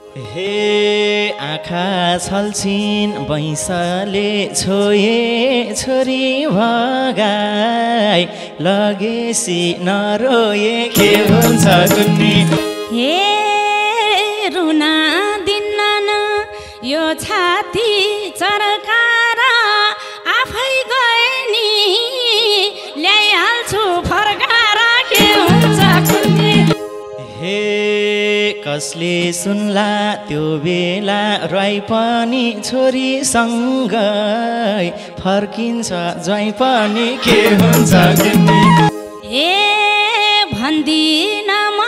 हे आँखा छल्छिन् बैंसले छोए छोरी भगाई लगेसी नरोए के हुन्छ कुन्नी हे रुना दिन्न न यो छाती चरकार आफै गए नि ल्याइहाल्छु फर्काएर के हुन्छ कुन्नी हे कसले सुन्ला त्यो बेला राई पनि छोरीसँगै फर्किन्छ ज्वाइँ पनि के हुन्छ कुन्नी ए भन्दिन म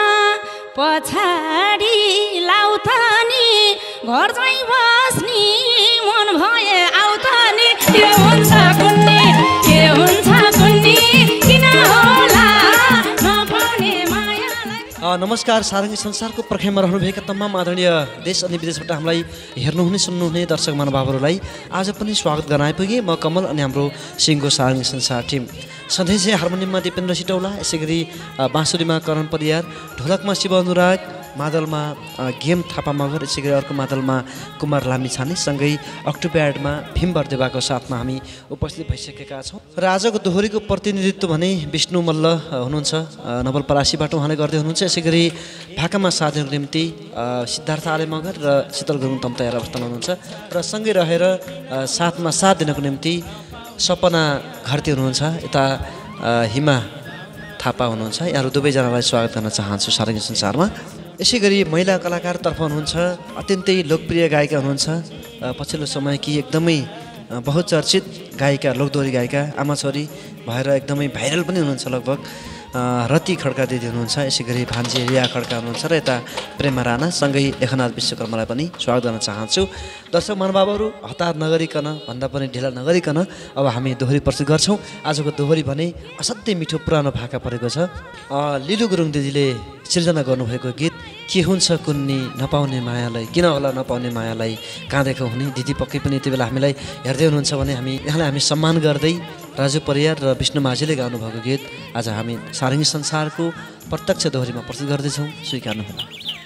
पछाडि लाउ त नि घर चाहिँ बस्नी मन भए आउ त नि के हुन्छ कुन्नी के हुन्छ कुन्नी किन होला नपाउने मायालाई। नमस्कार सारङ्गी संसारको पर्खाइमा रहनुभएका तमाम आदरणीय देश अनि विदेशबाट हामीलाई हेर्नुहुने सुन्नुहुने दर्शक महानुभावहरूलाई आज पनि स्वागत गर्न आइपुगेँ। म कमल अनि हाम्रो सिङ्गो सारङ्गी संसार टिम। सधैँ चाहिँ हार्मोनियममा दिपेन्द्र सिटौला, यसै गरी बाँसुरीमा करण परियार, ढोलकमा शिव अनुराग, मादलमा गेम थापा मगर, यसै गरी अर्को मादलमा कुमार लामिछाने, सँगै अक्टोप्याडमा भीम बर्देवाको साथमा हामी उपस्थित भइसकेका छौँ। र आजको दोहोरीको प्रतिनिधित्व भने विष्णु मल्ल हुनुहुन्छ, नवलपरासीबाट उहाँले गर्दै हुनुहुन्छ। यसै गरी भाकामा साथ दिनको निम्ति सिद्धार्थ आले मगर र शीतल गुरुङ तम तयार अवस्थामा हुनुहुन्छ। र सँगै रहेर साथमा साथ दिनको निम्ति सपना घरती हुनुहुन्छ, यता हिमा थापा हुनुहुन्छ। यहाँहरू दुवैजनालाई स्वागत गर्न चाहन्छु सारङ्गी संसारमा। यसै गरी महिला कलाकारतर्फ हुनुहुन्छ अत्यन्तै लोकप्रिय गायिका हुनुहुन्छ, पछिल्लो समय कि एकदमै बहुचर्चित गायिका, लोकदोहोरी गायिका, आमा छोरी भएर एकदमै भाइरल पनि हुनुहुन्छ लगभग, रति खड्का दिदी हुनुहुन्छ। यसै गरी भान्जी रिया खड्का हुनुहुन्छ र यता प्रेमा राणा, सँगै लेखनाथ विश्वकर्मालाई पनि स्वागत गर्न चाहन्छु। दर्शक महानुभावहरू हतार नगरिकन, भन्दा पनि ढिला नगरिकन अब हामी दोहोरी प्रस्तुत गर्छौँ। आजको दोहोरी भने असाध्यै मिठो पुरानो भाका परेको छ। लिलु गुरुङ दिदीले सिर्जना गर्नुभएको गीत के हुन्छ कुन्नी नपाउने मायालाई, किन होला नपाउने मायालाई काँदेको हुने। दिदी पक्कै पनि यति बेला हामीलाई हेर्दै हुनुहुन्छ भने यहाँलाई हामी सम्मान गर्दै राजु परियार र विष्णु माझीले गाउनुभएको गीत आज हामी सारङ्गी संसारको प्रत्यक्ष दोहोरीमा प्रस्तुत गर्दैछौँ, स्वीकार्नुहोला।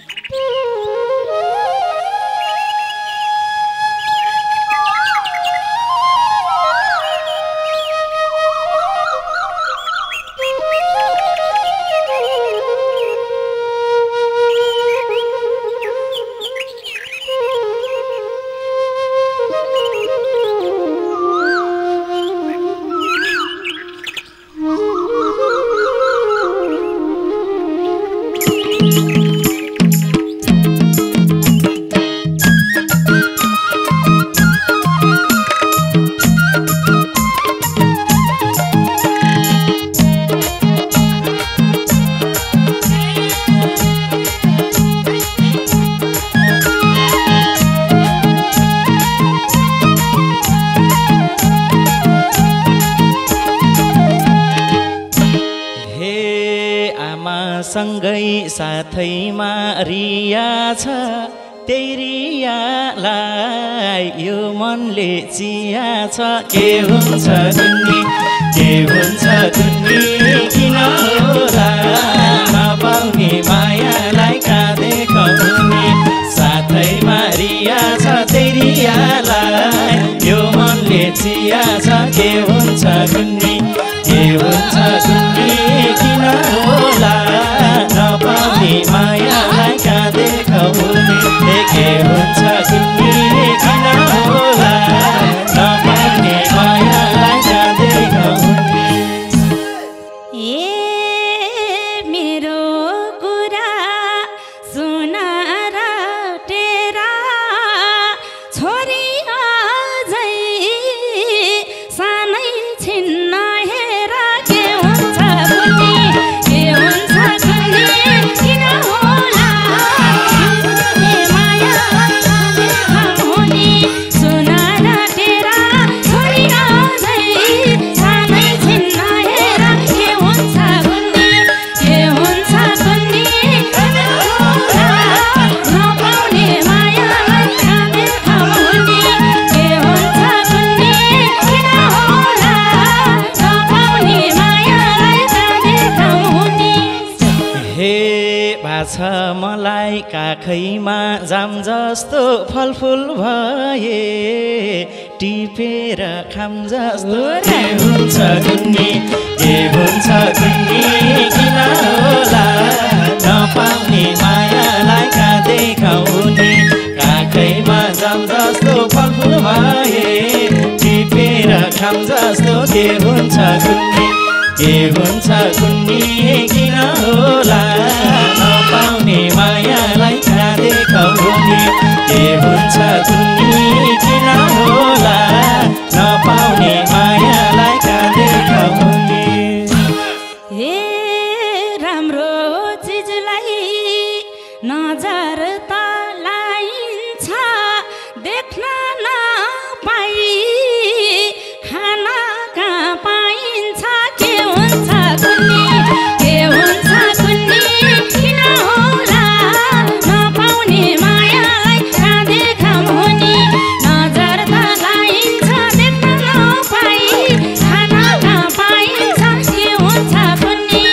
सँगै साथैमा रिया छ, त्यही रियालाई यो मनले चिया छ। के हुन्छ कुन्नी के हुन्छ कुन्नी किन होला नपाउने मायालाई काँधे खुवाउने। साथैमा रिया छ, त्यही रियालाई यो मनले चिया छ। के हुन्छ कुन्नी के हुन्छ कुन्नी किन होला नपाउने मायालाई काँधे खुवाउने। के हुन्छ कुन्नी किन होला नपाउने मायालाई काँधे खुवाउने। ए मेरो कुरा सुन र तेरा छोरी अझै सानै छिन्न हेर। के हुन्छ कुन्नी के हुन्छ कुन्नी किन होला नपाउने मायालाई काँधे खुवाउने। सुन र तेरा छोरी अझै सानै छिन्न हेर। के हुन्छ कुन्नी के हुन्छ कुन्नी किन होला नपाउने मायालाई काँधे खुवाउने। के हुन्छ कुन्नी किन होला नपाउने मायालाई काँधे खुवाउने। हे बाछ मलाई काखैमा जाम जस्तो फलफुल भए टिपेर खाम जस्तो के हुन्छ कुन्नी किन होला नपाउने मायालाई कहाँ देखाउने काखैमा जाम जस्तो फलफुल भए टिपेर खाम जस्तो के हुन्छ कुन्नी किन होला नपाउने मायालाई कहाँ देखाउने के हुन्छ कुन्नी किन होला नपाउने मायालाई कहाँ देखाउने हे राम्रो चिजलाई नजर त लाइन्छ देख्न नपाई खान कहाँ पाइन्छ के हुन्छ कुन्नी किन होला नपाउने मायालाई कहाँ देखाउने नजर त लाइन्छ देख्न नपाई खान कहाँ पाइन्छ के हुन्छ कुन्नी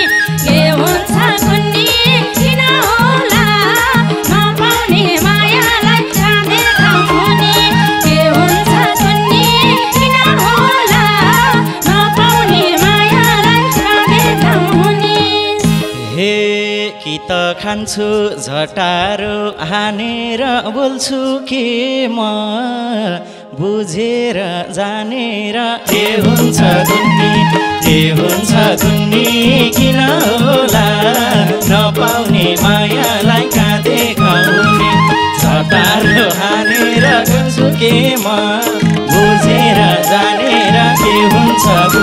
किन होला नपाउने मायालाई कहाँ देखाउने के हुन्छ कुन्नी किन होला नपाउने मायालाई कहाँ देखाउने हे कि त खान्छु झटारो हानेर बोल्छु के म बुझेर जानेर के हुन्छ कुन्नी किन होला नपाउने मायालाई कहाँ देखाउने झटारो हानेर बोल्छु के म बुझेर जानेर के हुन्छ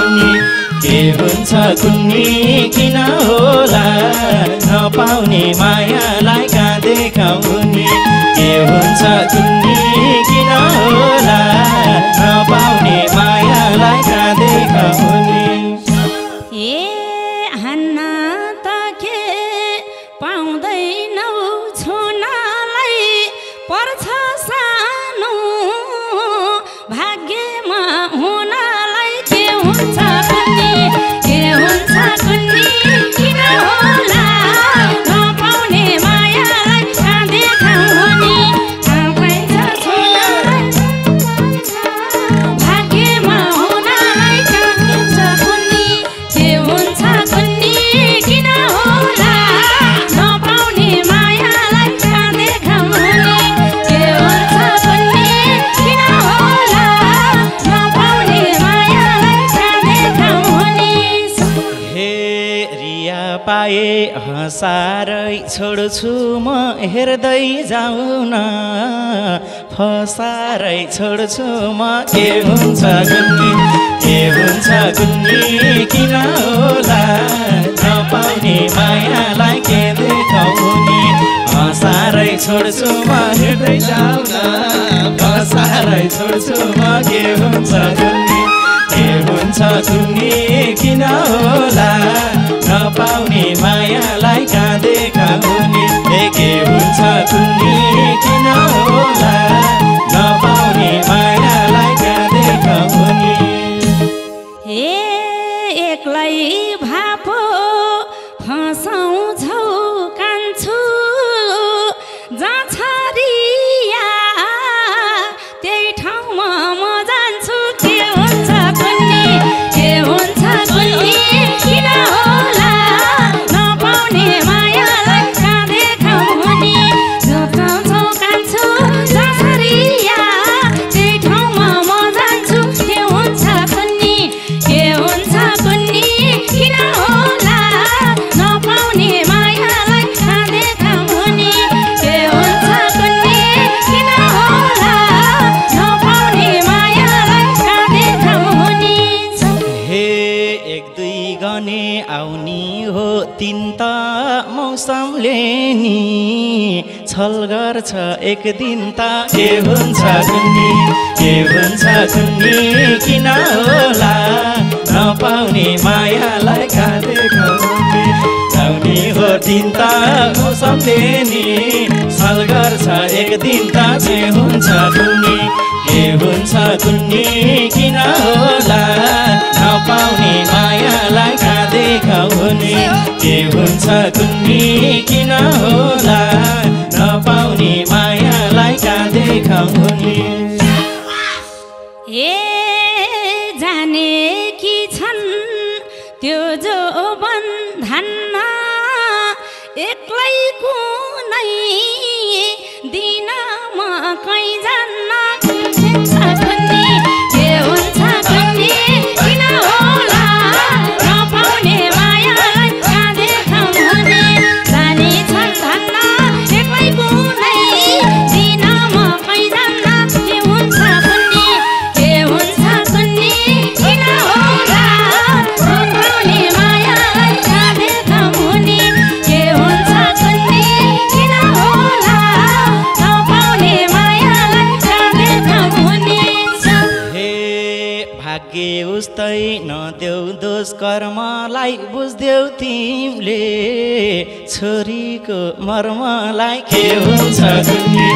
कुन्नी किन होला नपाउने मायालाई कहाँ देखाउने के हुन्छ कुन्नी किन होला नपाउने मायालाई कहाँ देखाउने ए हान्न त के पाउँदैनौ छुनलाई पर्छ सानो भाग्यमा हुनलाई के हुन्छ कुन्नी किन होला नपाउने मायालाई कहाँ देखाउने पाइन्छ छुनलाई भाग्यमा हुनलाई कहाँ हुन्छ कुन्नी के हुन्छ कुन्नी किन होला नपाउने मायालाई कहाँ देखाउने के हुन्छ कुन्नी किन होला नपाउने मायालाई कहाँ देखाउने हे रिया पाए हँसारै छोड्छु म हेर्दै जाउन फसारै छोड्छु म के हुन्छ कुन्नी किन होला नपाउने मायालाई के देखाउने हँसारै छोड्छु म हेर्दै जाउन फसारै छोड्छु म के हुन्छ कुन्नी किन होला नपाउने मायालाई कहाँ देखाउने के हुन्छ कुन्नी किन होला नपाउने मायालाई कहाँ देखाउने हे एक्लै भापो फसाउँछौ कान्छु जहाँ छ रिया त्यही ठाउँमा म जान्छु के हुन्छ कुन्नी किन होला नपाउने मायालाई कहाँ देखाउने जान्छौ कान्छु जहाँ छ रिया त्यही ठाउँमा म जान्छु के हुन्छ कुन्नी किन होला नपाउने मायालाई कहाँ देखाउने के हुन्छ कुन्नी किन होला नपाउने मायालाई कहाँ देखाउने हे एक दुई गने आउनी हो तिन त मौसमले नि छल गर्छ एक दिन त के हुन्छ कुन्नी किन होला नपाउने मायालाई कहाँ देखाउने आउनी हो दिन त मौसमले नि छल गर्छ एक दिन त के हुन्छ कुन्नी किन होला नपाउने मायालाई कहाँ देखाउने के हुन्छ कुन्नी किन होला नपाउने माया कहीँ जान्न हुन्छ कुन्नी के हुन्छ कुन्नी किन होला नपाउने मायालाई कहाँ देखाउने जाने छन् धन्न एक्लै कुनै दिन म कहीँ जान्न के हुन्छ कुन्नी किन होला नपाउने मायालाई कहाँ देखाउने के हुन्छ कुन्नी किन होला नपाउने मायालाई कहाँ देखाउने हे भाग्य उस्तै नदेऊ दोष कर्मलाई बुझ्देऊ तिमीले छोरीको मर्मलाई के हुन्छ कुन्नी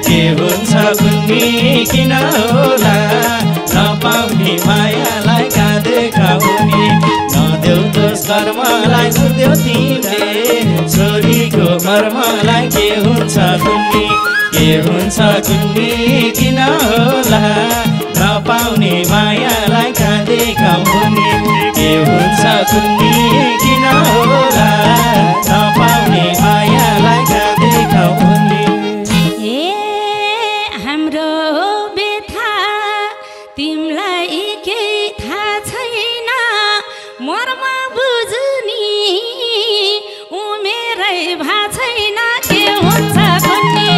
किन होला नपाउने मायालाई कहाँ देखाउने नदेऊ दोष कर्मलाई बुझ्देऊ तिमीले छोरीको मर्मलाई के हुन्छ कुन्नी किन होला नपाउने मायालाई कहाँ देखाउने के हुन्छ कुन्नी किन होला नपाउने मायालाई कहाँ देखाउने ए हाम्रो व्यथा तिमीलाई केही थाहा छैन मर्म बुझ्ने उमेरै भा छैन के हुन्छ कुन्नी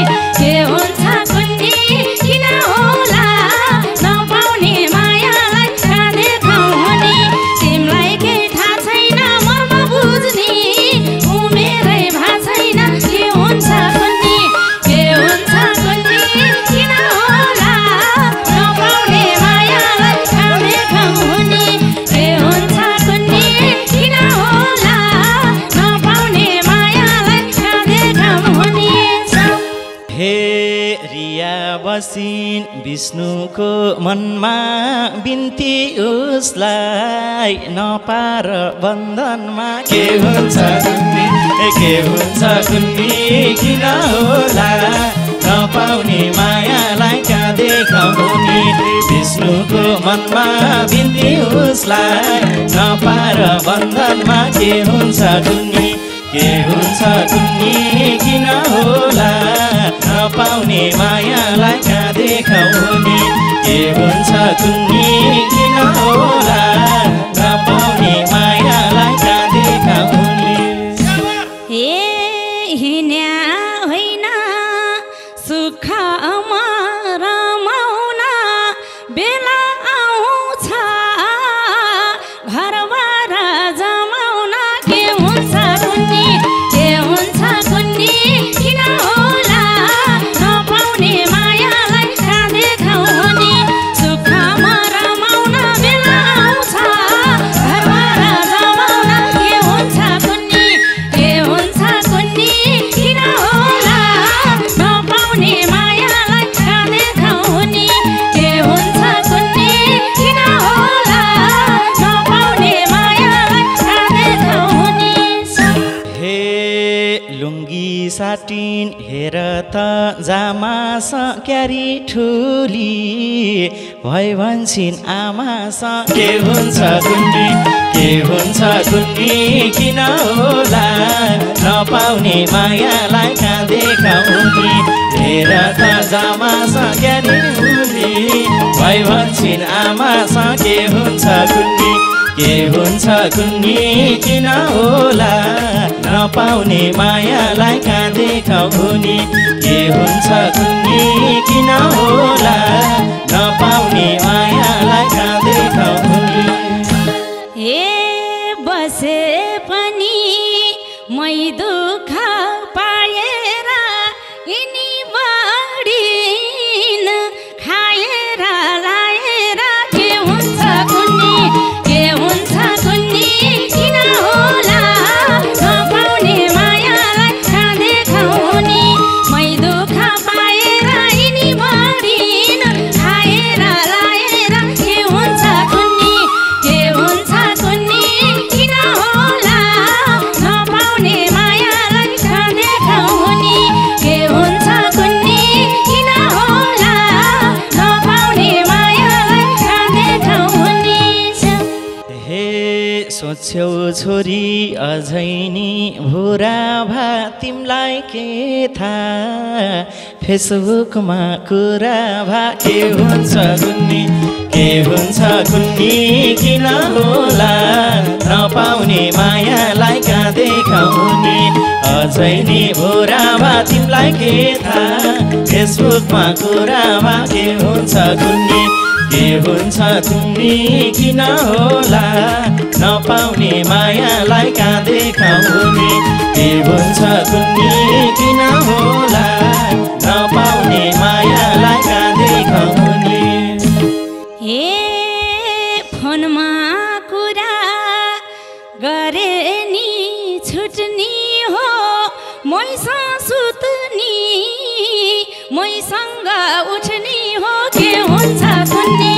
किन होला नपाउने मायालाई कहाँ देखाउने तिमीलाई केही थाहा छैन मर्म बुझ्ने उमेरै भा छैन के हुन्छ कुन्नी किन होला नपाउने मायालाई कहाँ देखाउने के हुन्छ कुन्नी किन होला नपाउने मायालाई कहाँ देखाउने हे रिया बसिन विष्णुको मनमा बिन्ती उसलाई नपार बन्धनमा के हुन्छ कुन्नी किन होला नपाउने मायालाई कहाँ देखाउने विष्णुको मनमा बिन्ती उसलाई नपार बन्धनमा के हुन्छ कुन्नी किन होला नपाउने मायालाई कहाँ देखाउने के हुन्छ कुन्नी किन होला नपाउने मायालाई कहाँ देखाउने हे हिँड्या होइन सुखमा रमाउन बेला आउँछ घरबार जमाउन के हुन्छ कुन्नी किन होला नपाउने मायालाई कहाँ देखाउने सुखमा रमाउन बेला आउँछ घरबार जमाउन के हुन्छ कुन्नी किन होला नपाउने मायालाई कहाँ देखाउने के हुन्छ कुन्नी किन होला नपाउने मायालाई कहाँ देखाउने हे लुङ्गी साटिन हेर त जामा क्यारी ठुली भइ भन्छन् आमा के हुन्छ कुन्नी किन होला नपाउने मायालाई कहाँ देखाउने हेर त जामा क्यारी ठुली भइ भन्छन् आमा के हुन्छ कुन्नी किन होला नपाउने मायालाई कहाँ देखाउने के हुन्छ कुन्नी किन होला नपाउने मायालाई कहाँ देखाउने हे बसे पनि मै दुःख पाएर यिनी बढिन खाएर लाएर के हुन्छ कुन्नी किन होला नपाउने मायालाई कहाँ देखाउने मै दुःख पाएर छेउ छोरी अझै नि भुरा भा तिमलाई के थाहा फेसबुकमा कुरा भा के हुन्छ कुन्नी किन होला नपाउने मायालाई कहाँ देखाउने अझै नि भुरा भा तिमलाई के थाहा फेसबुकमा कुरा भा के हुन्छ कुन्नी किन होला नपाउने मायालाई कहाँ देखाउने के हुन्छ कुन्नी किन होला नपाउने मायालाई कहाँ देखाउने हे फोनमा कुरा गरे नि छुट्नी हो मैसँग सुत्नी मैसँग उठ्नी हो के हुन्छ कुन्नी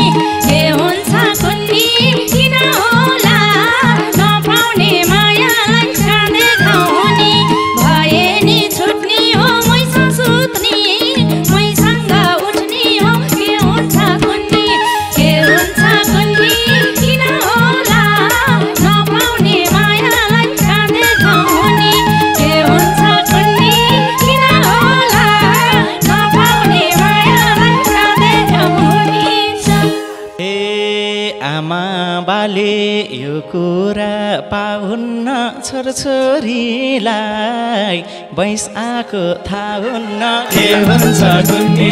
किन होला नपाउने मायालाई कहाँ देखाउने भए नि छुट्नी हो मैसँग सुत्नी मैसँग उठ्नी हो के हुन्छ कुन्नी किन होला नपाउने मायालाई कहाँ देखाउने के हुन्छ कुन्नी किन होला नपाउने मायालाई कहाँ देखाउने ए आमा बाले यो कुरा पाउन्न छोरछोरीलाई बैस आएको थाहा हुन्न के हुन्छ कुन्नी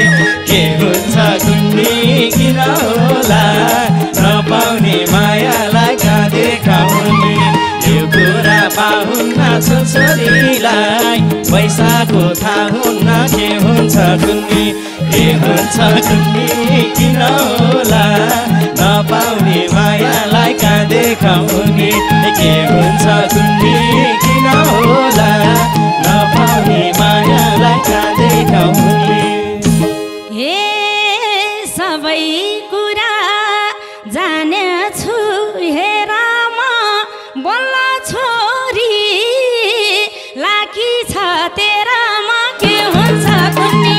किन होला नपाउने मायालाई कहाँ देखाउने यो कुरा पाउन्न छोरछोरीलाई बैस आएको थाहा हुन्न के हुन्छ कुन्नी किन होला नपाउने मायालाई कहाँ देखाउने के हुन्छ कुन्नी किन होला नपाउने मायालाई कहाँ देखाउने हे सबै कुरा जानेछु हेरामा बल्ल छोरी लाकी छ तेरामा के हुन्छ कुन्नी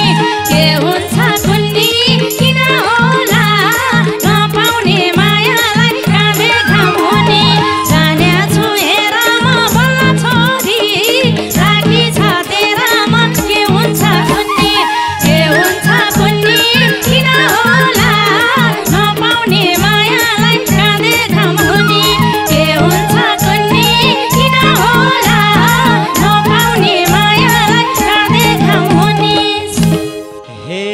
किन होला नपाउने मायालाई कहाँ देखाउने जानेछु हेरामा बल्ल छोरी लाकी छ तेरामा के हुन्छ कुन्नी किन होला नपाउने मायालाई कहाँ देखाउने के हुन्छ कुन्नी किन होला नपाउने मायालाई कहाँ देखाउने हे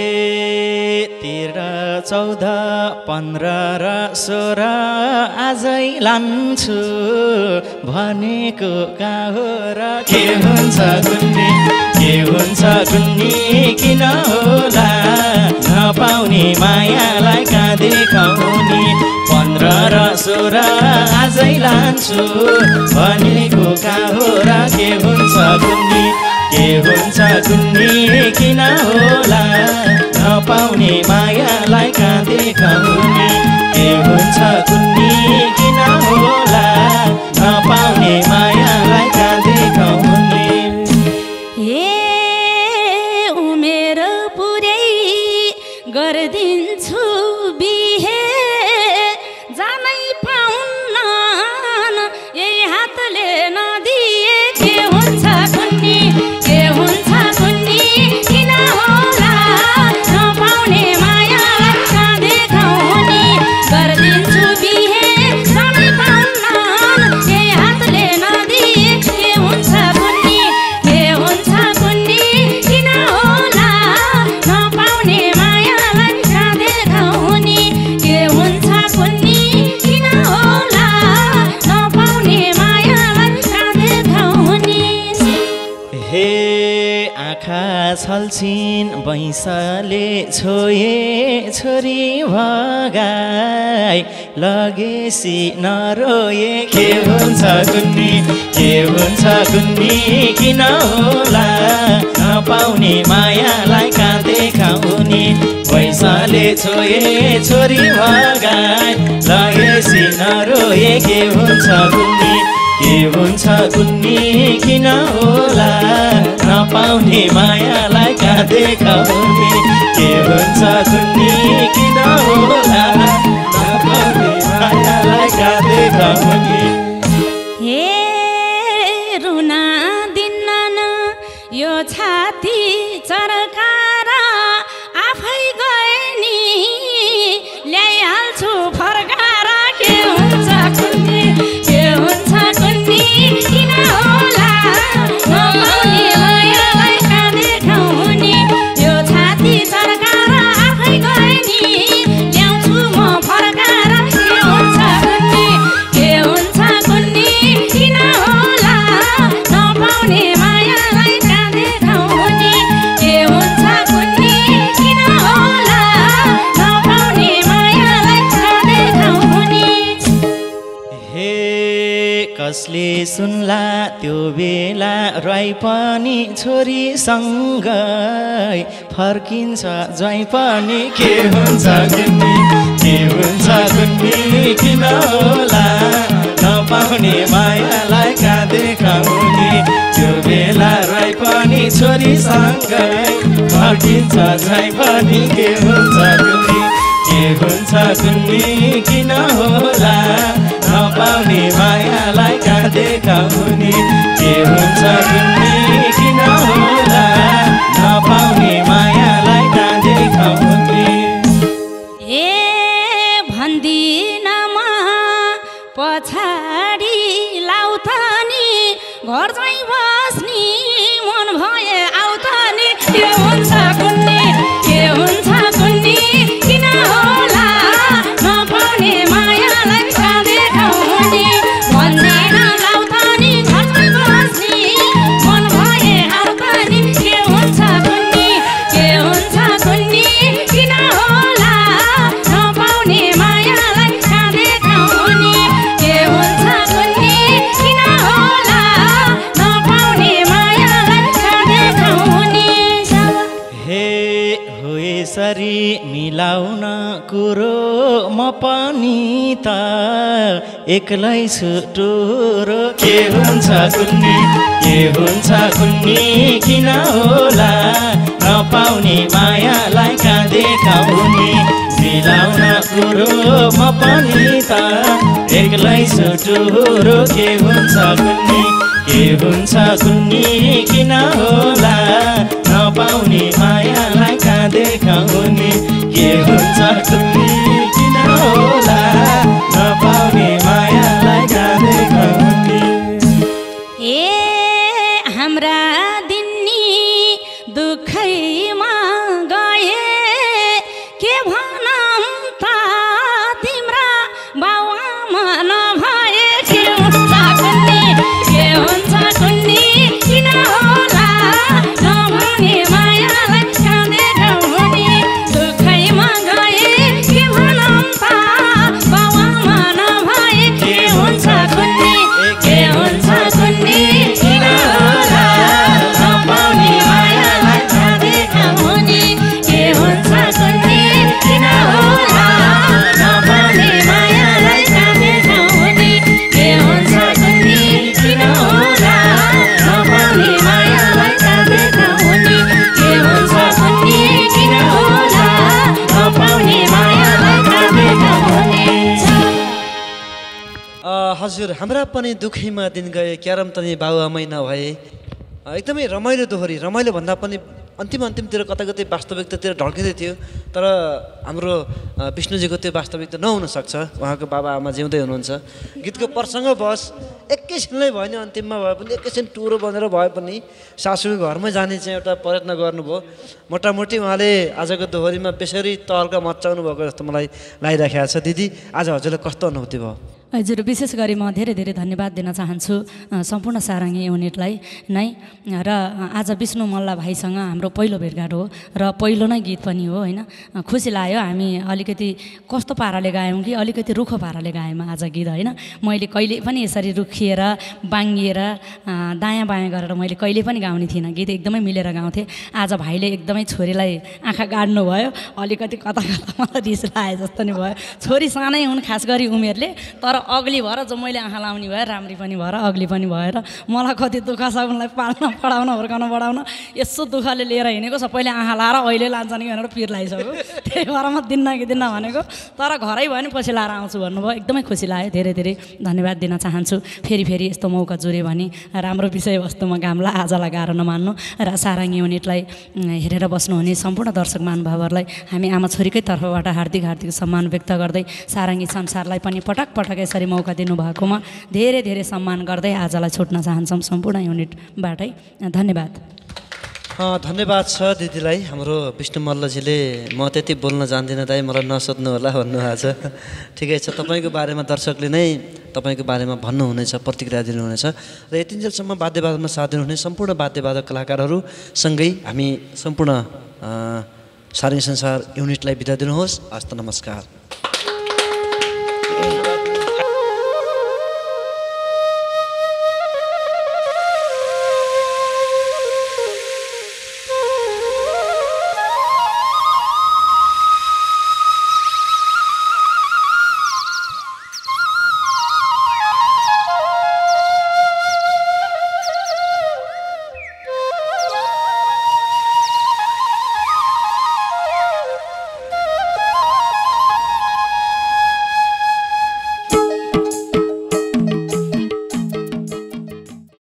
13, 14, 15 र 16 आजै लान्छु भनेको कहाँ हो र के हुन्छ कुन्नी किन होला नपाउने मायालाई कहाँ देखाउने 15 र 16 आजै लान्छु भनेको कहाँ हो र के हुन्छ कुन्नी किन होला नपाउने मायालाई कहाँ देखाउने के हुन्छ कुन्नी किन होला नपाउने मायालाई कहाँ देखाउने हे उमेर पुरै गरिदिन्छु बिहे जानै पाउन्न यही हातले नदिए के हुन्छ कुन्नी किन होला नपाउने मायालाई कहाँ देखाउने गरिदिन्छु बिहे जानै पाउन्न यही हातले नदिए के हुन्छ कुन्नी किन होला नपाउने मायालाई कहाँ देखाउने के हुन्छ कुन्नी किन होला नपाउने मायालाई कहाँ देखाउने हे आँखा छल्छिन् बैंसले छोए छोरी भगाई लगेसी नरोए के हुन्छ कुन्नी किन होला नपाउने मायालाई कहाँ देखाउने पैसाले छोए छोरी भगाई लगेसी नरोए के हुन्छ कुन्नी किन होला नपाउने मायालाई कहाँ देखाउने के हुन्छ कुन्नी किन होला नपाउने मायालाई कहाँ देखाउने कसले सुन्ला त्यो बेला राई पनि छोरीसँगै फर्किन्छ ज्वाइँ पनि के हुन्छ कुन्नी किन होला नपाउने मायालाई कहाँ देखाउने त्यो बेला राई पनि छोरीसँगै फर्किन्छ ज्वाइँ पनि के हुन्छ कुन्नी किन होला नपाउने मायालाई कहाँ देखाउने के हुन्छ कुन्नी किन होला नपाउने मायालाई कहाँ देखाउने ए भन्दिनमा पछाडि लाउ त नि घर चाहिँ बस्नी मन भए आउ त नि के हुन्छ कुन्नी किन होला नपाउने मायालाई कहाँ देखाउने भन्दैन लाउ त नि घर चाहिँ बस्नी मन भए आउ त नि के हुन्छ कुन्नी किन होला नपाउने मायालाई कहाँ देखाउने के हुन्छ कुन्नी किन होला नपाउने मायालाई कहाँ देखाउने हे हो यसरी मिलाउन कुरो म पनि त एक्लै छुटुरो के हुन्छ कुन्नी किन होला नपाउने मायालाई कहाँ देखाउने मिलाउन कुरो म पनि त एक्लै छुटुरो के हुन्छ कुन्नी किन होला नपाउने मायालाई कहाँ देखाउने के हुन्छ कुन्नी किन होला नपाउने मायालाई कहाँ देखाउने ए हाम्रा दिन्नी दुखैमा गए के भनौँ त तिम्रा बाउआमा नभए के हुन्छ कुन्नी किन होला नपाउने मायालाई कहाँ देखाउने दुखैमा गए के भनौँ त बाउआमा नभए के हुन्छ कुन्नी किन होला नपाउने मायालाई कहाँ देखाउने के हुन्छ कुन्नी किन होला नपाउने मायालाई कहाँ देखाउने के हुन्छ कुन्नी किन होला नपाउने मायालाई कहाँ देखाउने के हुन्छ कुन्नी किन होला नपाउने मायालाई कहाँ देखाउने हजुर हाम्रा पनि दुखैमा दिन गए क्यारम तनी बाबुआमै नभए एकदमै रमाइलो दोहोरी रमाइलो भन्दा पनि अन्तिमतिर कतै वास्तविकतातिर ढल्किँदै थियो तर हाम्रो विष्णुजीको त्यो वास्तविकता नहुन सक्छ उहाँको बाबाआमा जिउँदै हुनुहुन्छ गीतको प्रसङ्ग बस एकैछिनलाई भयो नि अन्तिममा भए पनि एकैछिन टुरो बनेर भए पनि सासूको घरमै जाने चाहिँ एउटा प्रयत्न गर्नुभयो मोटामोटी उहाँले आजको दोहोरीमा बेसरी तर्क मचाउनु भएको जस्तो मलाई लागिरहेको छ दिदी आज हजुरलाई कस्तो अनुभूति भयो हजुर विशेष गरी म धेरै धेरै धन्यवाद दिन चाहन्छु सम्पूर्ण सारङ्गी युनिटलाई नै र आज विष्णु मल्ल भाइसँग हाम्रो पहिलो भेटघाट हो र पहिलो नै गीत पनि हो होइन खुसी लाग्यो हामी अलिकति कस्तो पाराले गायौँ कि अलिकति रुखो पाराले गायौँ आज गीत होइन मैले कहिले पनि यसरी रुखिएर बाङ्गिएर दायाँ बायाँ गरेर मैले कहिले पनि गाउने थिइनँ गीत एकदमै मिलेर गाउँथेँ आज भाइले एकदमै छोरीलाई आँखा गाड्नु भयो अलिकति कता मलाई रिस लाए जस्तो नि भयो छोरी सानै हुन् खास गरी उमेरले तर अग्ली भएर जो मैले आँखा लाउने भए राम्री पनि भएर अग्ली पनि भएर मलाई कति दुःख छ उनलाई पाल्न पढाउन हुर्काउन बढाउन यसो दुःखले लिएर हिँडेको सबैले आँखा लाएर अहिले लान्छन् कि भनेर पिर लगाइसक्यो त्यही भएर म दिन्न भनेको तर घरै भयो नि पछि लाएर आउँछु भन्नुभयो एकदमै खुसी लाग्यो धेरै धेरै धन्यवाद दिन चाहन्छु फेरि यस्तो मौका जुर्यो भने राम्रो विषयवस्तुमा गाम्ला आजलाई गाह्रो नमान्नु र सारङ्गी युनिटलाई हेरेर बस्नुहुने सम्पूर्ण दर्शक महानुभावहरूलाई हामी आमा छोरीकै तर्फबाट हार्दिक सम्मान व्यक्त गर्दै सारङ्गी संसारलाई पनि पटक यसरी मौका दिनुभएकोमा धेरै धेरै सम्मान गर्दै आजलाई छुट्न चाहन्छौँ सम्पूर्ण युनिटबाटै धन्यवाद धन्यवाद छ दिदीलाई हाम्रो विष्णु मल्लजीले म त्यति बोल्न जान्दिनँ दाइ मलाई नसोध्नु होला भन्नुभएको छ ठिकै छ तपाईँको बारेमा दर्शकले नै तपाईँको बारेमा भन्नुहुनेछ प्रतिक्रिया दिनुहुनेछ र यतिन्जेलसम्म वाद्यवादनमा साथ दिनुहुने सम्पूर्ण वाद्यवादक कलाकारहरूसँगै हामी सम्पूर्ण सारङ्गी संसार युनिटलाई बिदा दिनुहोस् हस्त नमस्कार